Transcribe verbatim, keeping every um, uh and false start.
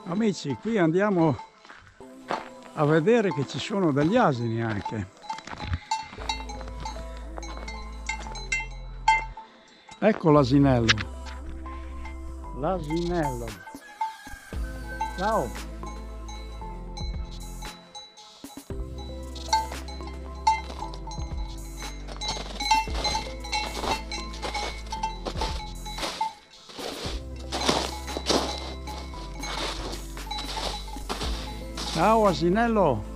Amici, qui andiamo a vedere che ci sono degli asini anche. Ecco l'asinello. L'asinello. Ciao. Ciao asinello.